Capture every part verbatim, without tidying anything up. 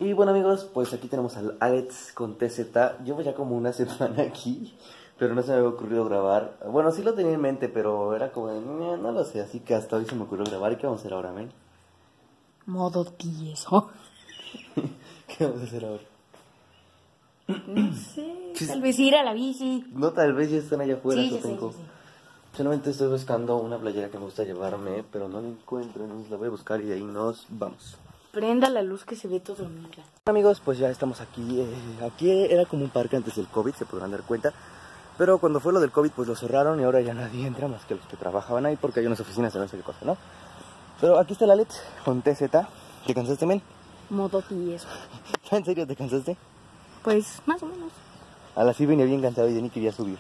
Y bueno amigos, pues aquí tenemos al Alex con T Z. Llevo ya como una semana aquí, pero no se me había ocurrido grabar. Bueno, sí lo tenía en mente, pero era como de, no, no lo sé, así que hasta hoy se me ocurrió grabar. ¿Y qué vamos a hacer ahora, men? Modo tieso. ¿Qué vamos a hacer ahora? No sé, tal vez ir a la bici. No, tal vez ya están allá afuera. Sí, yo ya sé, tengo. ya sé. Solamente estoy buscando una playera que me gusta llevarme, pero no la encuentro, entonces la voy a buscar y de ahí nos vamos. Prenda la luz que se ve todo negra. Amigos, pues ya estamos aquí. Eh, aquí era como un parque antes del COVID, se podrán dar cuenta. Pero cuando fue lo del COVID, pues lo cerraron y ahora ya nadie entra más que los que trabajaban ahí, porque hay unas oficinas de no sé qué cosa, ¿no? Pero aquí está el Alex con T Z. ¿Te cansaste, men? Modo tieso. ¿En serio te cansaste? Pues más o menos. A la sí venía bien cansado y ya ni quería subir.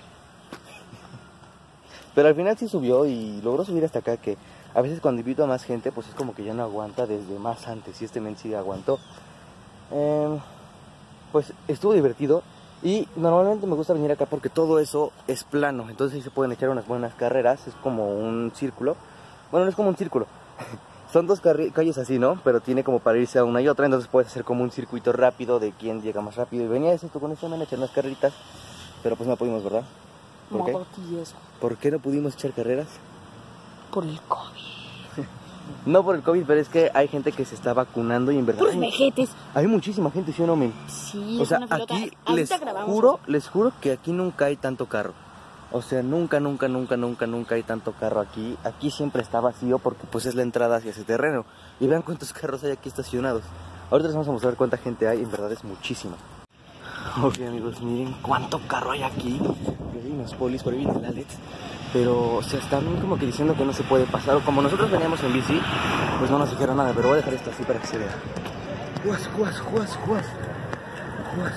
Pero al final sí subió y logró subir hasta acá, que a veces cuando invito a más gente, pues es como que ya no aguanta desde más antes. Y este men sí aguantó. Eh, pues estuvo divertido. Y normalmente me gusta venir acá porque todo eso es plano. Entonces ahí se pueden echar unas buenas carreras. Es como un círculo. Bueno, no es como un círculo. Son dos calles así, ¿no? Pero tiene como para irse a una y otra. Entonces puedes hacer como un circuito rápido de quién llega más rápido. Y venía eso, tú con eso, me han echado unas carreritas. Pero pues no pudimos, ¿verdad? ¿Por Modo qué? tieso. ¿Por qué no pudimos echar carreras? Por el COVID. No por el COVID, pero es que hay gente que se está vacunando y en verdad... Puros hay, mejetes. hay muchísima gente, ¿sí o no, men? Sí, O es sea, una pelota. aquí les Ahorita grabamos juro, eso. les juro que aquí nunca hay tanto carro. O sea, nunca, nunca, nunca, nunca, nunca hay tanto carro aquí. Aquí siempre está vacío porque pues es la entrada hacia ese terreno. Y vean cuántos carros hay aquí estacionados. Ahorita les vamos a mostrar cuánta gente hay, en verdad es muchísima. Ok amigos, miren cuánto carro hay aquí. Hay unos polis, por ahí viene el Alex. Pero, o sea, están como que diciendo que no se puede pasar. O como nosotros veníamos en bici, pues no nos dijeron nada. Pero voy a dejar esto así para que se vea. Juas, juas, juas, juas. Juas.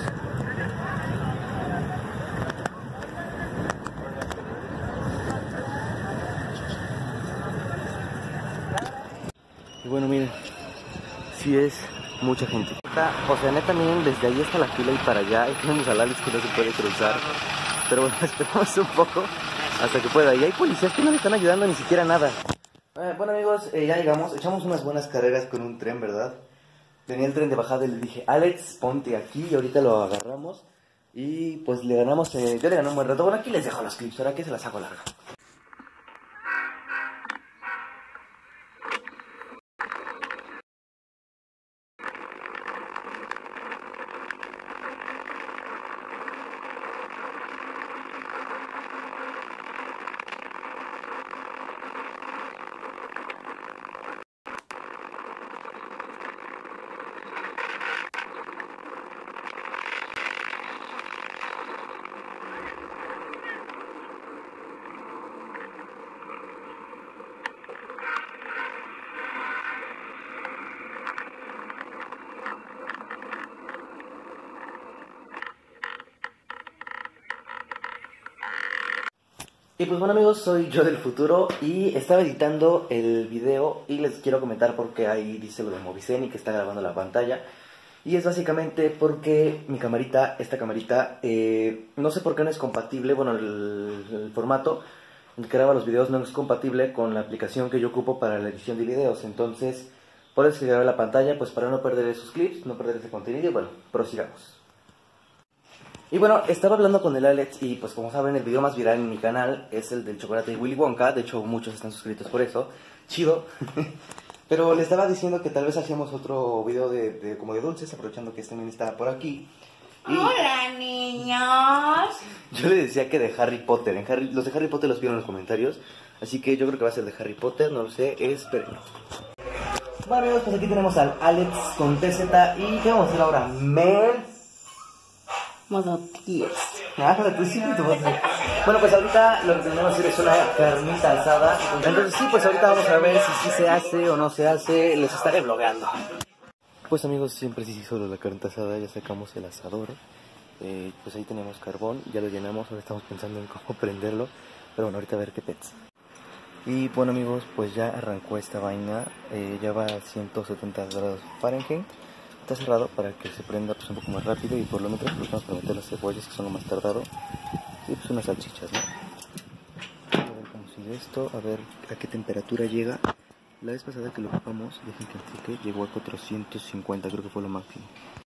Y bueno, miren, sí es mucha gente. O sea, neta, miren, desde ahí está la fila y para allá. Y tenemos al Alex que no se puede cruzar. Pero bueno, esperamos un poco hasta que pueda. Y hay policías que no le están ayudando ni siquiera nada. Eh, bueno amigos, eh, ya llegamos. Echamos unas buenas carreras con un tren, ¿verdad? Venía el tren de bajada y le dije, Alex, ponte aquí. Y ahorita lo agarramos. Y pues le ganamos, eh, yo le gané un buen rato. Bueno, aquí les dejo los clips, ahora que se las hago larga. Y pues bueno amigos, soy yo del futuro y estaba editando el video y les quiero comentar porque ahí dice lo de Movicen y que está grabando la pantalla. Y es básicamente porque mi camarita, esta camarita, eh, no sé por qué no es compatible, bueno el, el formato en que graba los videos no es compatible con la aplicación que yo ocupo para la edición de videos. Entonces, por eso que grabé la pantalla, pues para no perder esos clips, no perder ese contenido y bueno, prosigamos. Y bueno, estaba hablando con el Alex y pues como saben el video más viral en mi canal es el del chocolate de Willy Wonka. De hecho muchos están suscritos por eso, chido. Pero le estaba diciendo que tal vez hacíamos otro video de, de como de dulces, aprovechando que este niño está por aquí. Y hola niños. yo le decía que de Harry Potter, en Harry, los de Harry Potter los vieron en los comentarios. Así que yo creo que va a ser de Harry Potter, no lo sé, espérenlo. Bueno amigos, pues aquí tenemos al Alex con T Z. ¿Y qué vamos a hacer ahora? Men... Modo tieso. Ah, tú sí, tú vas a... Bueno, pues ahorita lo que tenemos que hacer es una carnita asada. Entonces sí, pues ahorita vamos a ver si sí se hace o no se hace. Les estaré vlogando. Pues amigos, siempre sí solo la carnita asada. Ya sacamos el asador. Eh, pues ahí tenemos carbón, ya lo llenamos. Ahora estamos pensando en cómo prenderlo. Pero bueno, ahorita a ver qué pets. Y bueno amigos, pues ya arrancó esta vaina. Eh, ya va a ciento setenta grados Fahrenheit. Está cerrado para que se prenda pues un poco más rápido y por lo mientras pues vamos a meter las cebollas que son lo más tardado y pues unas salchichas, ¿no? A ver cómo sigue esto, a ver a qué temperatura llega La vez pasada que lo ocupamos, dejen que enfoque, llegó a cuatrocientos cincuenta, creo que fue lo máximo.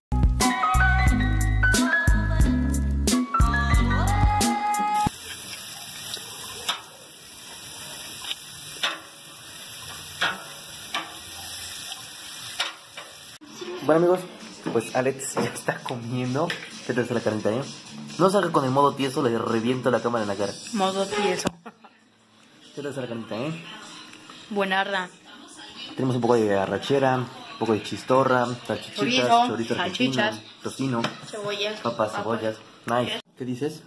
Bueno amigos, pues Alex ya está comiendo. ¿Qué tal está la carnita, eh? No salga con el modo tieso, le reviento la cámara en la cara. Modo tieso. ¿Qué tal está la carnita, eh? Buenarda. Tenemos un poco de arrachera, un poco de chistorra, salchichitas, Chorizo, chorizo argentino, salchichas, tocino, cebollas, papas, papas. cebollas. Nice. ¿Qué dices?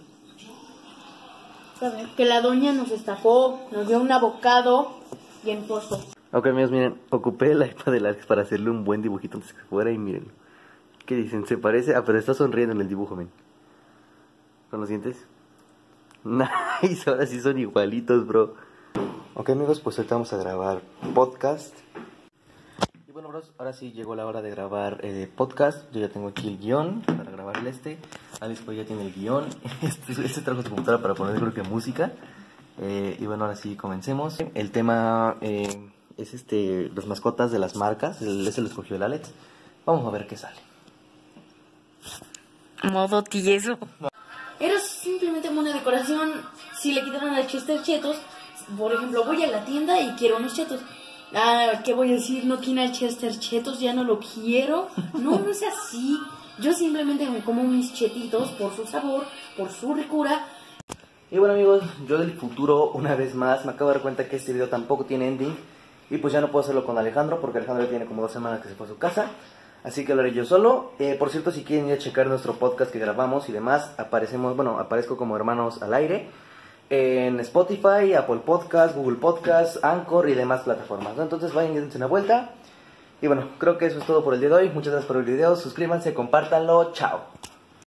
Que la doña nos estafó, nos dio un abocado bien puesto. Ok amigos, miren, ocupé el iPad de Alex para hacerle un buen dibujito antes que fuera y miren. ¿Qué dicen? ¿Se parece? Ah, pero está sonriendo en el dibujo, men. ¿Con los dientes? Nice, ahora sí son igualitos, bro. Ok amigos, pues ahorita vamos a grabar podcast. Y bueno bros, ahora sí llegó la hora de grabar eh, podcast. Yo ya tengo aquí el guión para grabar el este. Alex pues ya tiene el guión. Este, este trajo su computadora para poner creo que música. eh, Y bueno, ahora sí comencemos. El tema eh, es este las mascotas de las marcas. el, Ese lo escogió el Alex. Vamos a ver qué sale. Modo tieso. Era simplemente una decoración. Si le quitaran a Chester chetos, por ejemplo, voy a la tienda y quiero unos chetos. Ah, ¿qué voy a decir? No tiene Chester chetos, ya no lo quiero. No, no es así. Yo simplemente me como mis chetitos por su sabor, por su ricura. Y bueno amigos, yo del futuro una vez más me acabo de dar cuenta que este video tampoco tiene ending. Y pues ya no puedo hacerlo con Alejandro porque Alejandro ya tiene como dos semanas que se fue a su casa. Así que lo haré yo solo. Eh, por cierto, si quieren ir a checar nuestro podcast que grabamos y demás, aparecemos, bueno, aparezco como Hermanos al Aire en Spotify, Apple Podcast, Google Podcast, Anchor y demás plataformas, ¿no? Entonces vayan y dense una vuelta. Y bueno, creo que eso es todo por el día de hoy. Muchas gracias por el video. Suscríbanse, compártanlo. Chao.